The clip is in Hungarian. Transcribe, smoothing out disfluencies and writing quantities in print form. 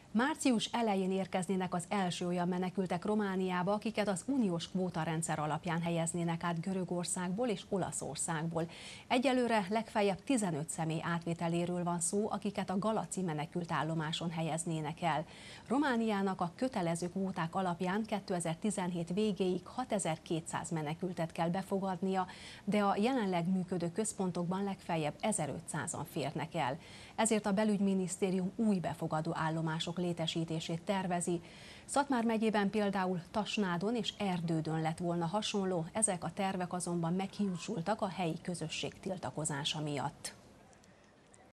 Március elején érkeznének az első olyan menekültek Romániába, akiket az uniós kvótarendszer alapján helyeznének át Görögországból és Olaszországból. Egyelőre legfeljebb 15 személy átvételéről van szó, akiket a galaci menekültállomáson helyeznének el. Romániának a kötelező kvóták alapján 2017 végéig 6200 menekültet kell befogadnia, de a jelenleg működő központokban legfeljebb 1500-an férnek el. Ezért a belügyminisztérium új befogadó állomások létesítését tervezi. Szatmár megyében például Tasnádon és Erdődön lett volna hasonló, ezek a tervek azonban meghiúsultak a helyi közösség tiltakozása miatt.